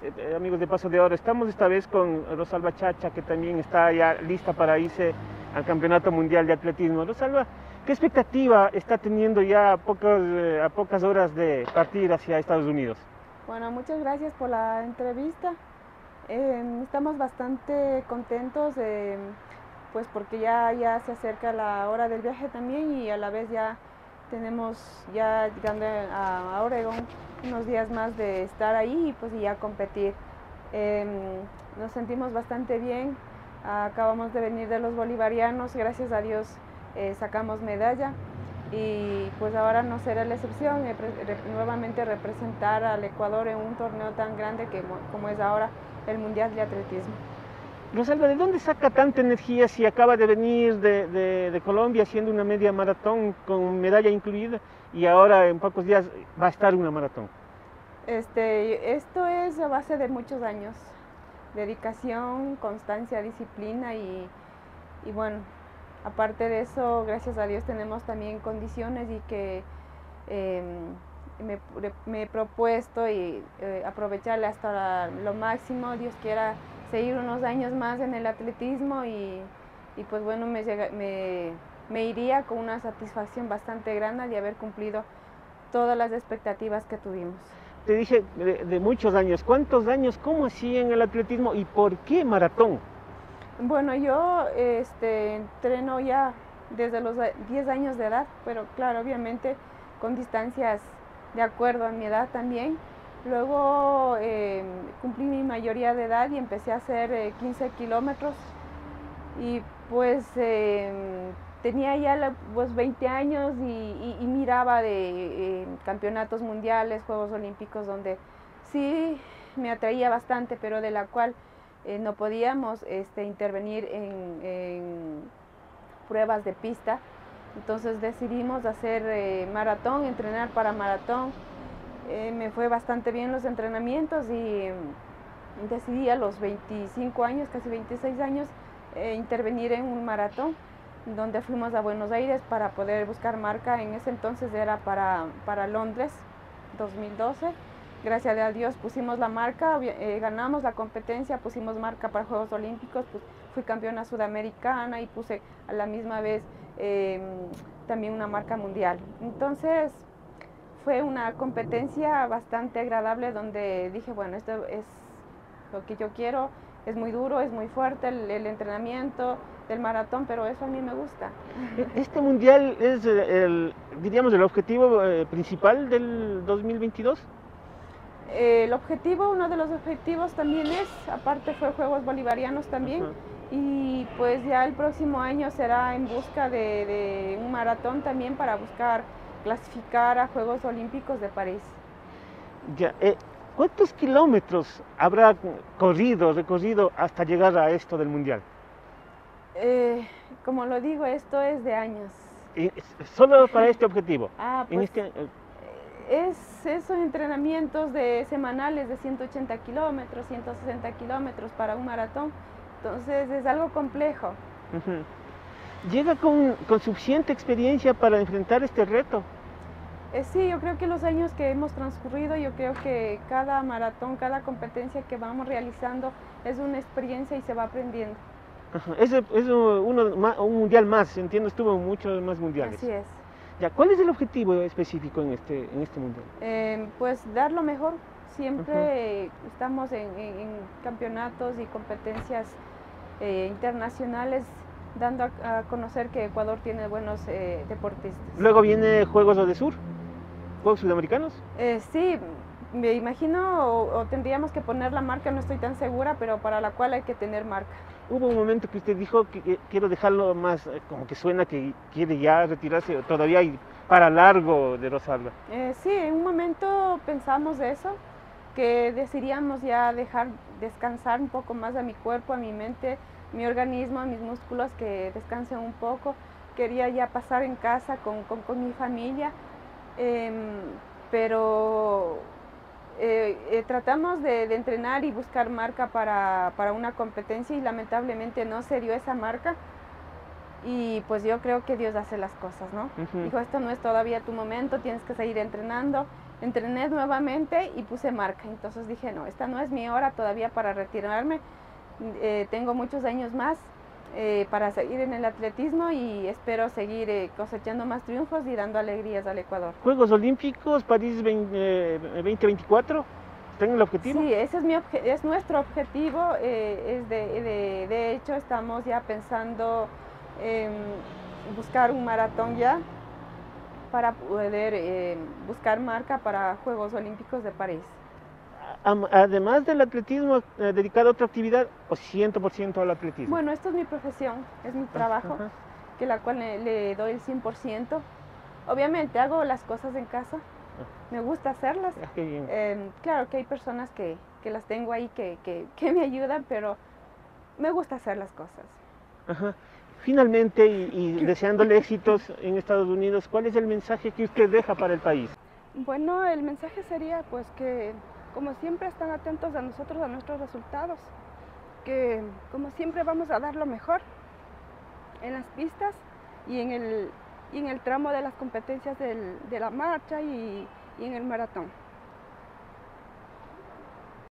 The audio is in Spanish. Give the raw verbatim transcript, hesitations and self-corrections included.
eh, amigos de Paso de Oro. Estamos esta vez con Rosalba Chacha, que también está ya lista para irse al Campeonato Mundial de Atletismo. Rosalba, ¿qué expectativa está teniendo ya a, pocos, eh, a pocas horas de partir hacia Estados Unidos? Bueno, muchas gracias por la entrevista. Eh, estamos bastante contentos, eh, pues porque ya, ya se acerca la hora del viaje también, y a la vez ya tenemos, ya llegando a, a Oregón, unos días más de estar ahí y pues ya competir. Eh, nos sentimos bastante bien, acabamos de venir de los bolivarianos, gracias a Dios eh, sacamos medalla, y pues ahora no será la excepción, eh, re, nuevamente representar al Ecuador en un torneo tan grande que, como es ahora el Mundial de Atletismo. Rosalba, ¿de dónde saca tanta energía si acaba de venir de, de, de Colombia haciendo una media maratón con medalla incluida y ahora en pocos días va a estar una maratón? Este, esto es a base de muchos años, dedicación, constancia, disciplina y, y bueno, aparte de eso, gracias a Dios tenemos también condiciones y que eh, me, me, he propuesto y eh, aprovecharle hasta la, lo máximo. Dios quiera seguir unos años más en el atletismo y, y pues bueno, me, llega, me, me iría con una satisfacción bastante grande de haber cumplido todas las expectativas que tuvimos. Te dije de, de muchos años. ¿Cuántos años? ¿Cómo hacía en el atletismo y por qué maratón? Bueno, yo este, entreno ya desde los diez años de edad, pero claro, obviamente con distancias de acuerdo a mi edad también. Luego eh, cumplí mi mayoría de edad y empecé a hacer eh, quince kilómetros y pues eh, tenía ya la, pues, veinte años y, y, y miraba de eh, campeonatos mundiales, Juegos Olímpicos, donde sí me atraía bastante, pero de la cual eh, no podíamos este, intervenir en, en pruebas de pista. Entonces decidimos hacer eh, maratón, entrenar para maratón. Eh, me fue bastante bien los entrenamientos y decidí a los veinticinco años, casi veintiséis años, eh, intervenir en un maratón, donde fuimos a Buenos Aires para poder buscar marca. En ese entonces era para, para Londres, dos mil doce. Gracias a Dios pusimos la marca, eh, ganamos la competencia, pusimos marca para Juegos Olímpicos, pues fui campeona sudamericana y puse a la misma vez eh, también una marca mundial. Entonces fue una competencia bastante agradable donde dije, bueno, esto es lo que yo quiero, es muy duro, es muy fuerte el, el entrenamiento del maratón, pero eso a mí me gusta. ¿Este mundial es, el, diríamos, el objetivo eh, principal del dos mil veintidós? El objetivo, uno de los objetivos también es, aparte fue Juegos Bolivarianos también, uh-huh. Y pues ya el próximo año será en busca de, de un maratón también para buscar clasificar a Juegos Olímpicos de París. Ya, eh, ¿cuántos kilómetros habrá corrido, recorrido hasta llegar a esto del mundial? Eh, como lo digo, esto es de años. ¿Y solo para este objetivo? Ah, pues, en este, eh, es esos entrenamientos de semanales de ciento ochenta kilómetros, ciento sesenta kilómetros para un maratón. Entonces es algo complejo. Uh-huh. ¿Llega con, con suficiente experiencia para enfrentar este reto? Eh, sí, yo creo que los años que hemos transcurrido, yo creo que cada maratón, cada competencia que vamos realizando es una experiencia y se va aprendiendo. Uh-huh. Es, es uno, un mundial más, entiendo, estuvo en muchos más mundiales. Así es. Ya, ¿cuál es el objetivo específico en este, en este mundial? Eh, pues dar lo mejor. Siempre uh-huh. estamos en, en, en campeonatos y competencias eh, internacionales, dando a, a conocer que Ecuador tiene buenos eh, deportistas. ¿Luego viene Juegos de Sur? ¿Juegos Sudamericanos? Eh, sí, me imagino, o, o tendríamos que poner la marca, no estoy tan segura, pero para la cual hay que tener marca. Hubo un momento que usted dijo que, que quiero dejarlo más, como que suena que quiere ya retirarse, todavía hay para largo de Rosalba. Eh, sí, en un momento pensamos de eso, que decidíamos ya dejar descansar un poco más a mi cuerpo, a mi mente, mi organismo, a mis músculos, que descansen un poco. Quería ya pasar en casa con, con, con mi familia, eh, pero eh, eh, tratamos de, de entrenar y buscar marca para, para una competencia y lamentablemente no se dio esa marca. Y pues yo creo que Dios hace las cosas, ¿no? Uh-huh. Dijo, esto no es todavía tu momento, tienes que seguir entrenando. entrené nuevamente y puse marca. Entonces dije, no, esta no es mi hora todavía para retirarme. Eh, tengo muchos años más eh, para seguir en el atletismo y espero seguir eh, cosechando más triunfos y dando alegrías al Ecuador. Juegos Olímpicos, París veinte veinticuatro, ¿tienen el objetivo? Sí, ese es, mi obje es nuestro objetivo. Eh, es de, de, de hecho, estamos ya pensando en buscar un maratón ya para poder eh, buscar marca para Juegos Olímpicos de París. Además del atletismo, eh, ¿dedicado a otra actividad o cien por ciento al atletismo? Bueno, esto es mi profesión, es mi trabajo, ajá, que la cual le, le doy el cien por ciento. Obviamente hago las cosas en casa, me gusta hacerlas. Ah, qué bien. Eh, claro que hay personas que, que las tengo ahí que, que, que me ayudan, pero me gusta hacer las cosas. Ajá. Finalmente, y, y deseándole éxitos en Estados Unidos, ¿cuál es el mensaje que usted deja para el país? Bueno, el mensaje sería pues que como siempre están atentos a nosotros, a nuestros resultados, que como siempre vamos a dar lo mejor en las pistas y en el, y en el tramo de las competencias del, de la marcha y, y en el maratón.